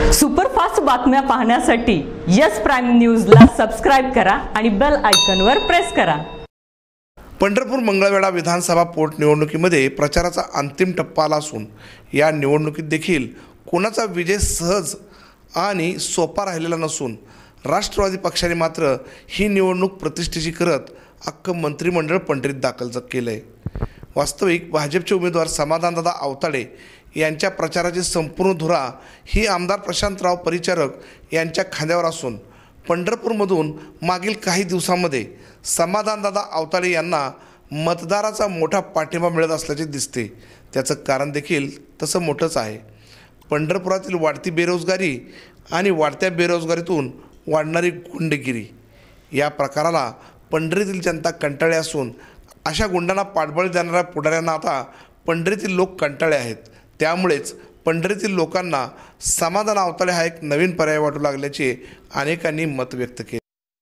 Superfast बातम्या पाहण्यासाठी yes prime न्यूजला सबस्क्राइब करा आणि बेल आयकॉनवर प्रेस करा। पंढरपूर मंगळवेढा विधानसभा पोटनिवडणुकीमध्ये प्रचाराचा अंतिम टप्पा आला असून या निवडणुकीत देखील कोणाचा विजय सहज आणि सोपा राहिलेला नसून राष्ट्रवादी पक्षाने मात्र ही निवडणूक प्रतिष्ठेची करत अख्खं मंत्रिमंडळ पंढरीत दाखल केलंय। वास्तविक भाजपचे उमेदवार समाधानदादा आवताडे यांच्या प्रचाराची संपूर्ण धुरा ही आमदार प्रशांतराव परिचारक यांच्या खांद्यावर असून पंढरपूरमधून मागील काही दिवसांमध्ये समाधानदादा आवताडे यांना मतदाराचा मोठा पाठिंबा मिळत असल्याचे दिसते। त्याचं कारण देखील तसं मोठंच आहे। पंढरपुरातील वाढती बेरोजगारी आणि वाढत्या बेरोजगारीतून वाढणारी गुंडगिरी या प्रकाराला पंढरीतील जनता कंटाळली असून अशा गुंडांना पाठबळ देणाऱ्या पुढाऱ्यांना आता पंढरीतील लोक कंटाळले आहेत। त्यामुळेच पंढरीतील लोकांना समाधान आवताडे हा एक नवीन पर्याय वाटू लागल्याचे अनेकांनी मत व्यक्त केले।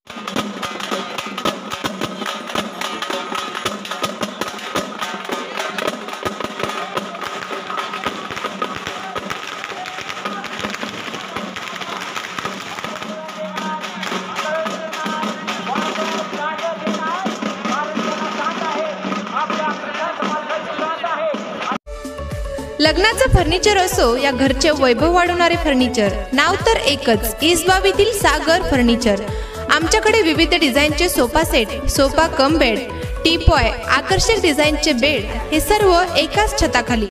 लग्नाचं फर्निचर असो या घरचे वैभव वाढवणारे फर्निचर, नाव तर एकच, इसबावीतील सागर फर्निचर। आमच्याकडे विविध डिझाईनचे sofa set, sofa cum bed, teapoy, आकर्षक डिझाईनचे बेड हे सर्व एकाच छताखाली।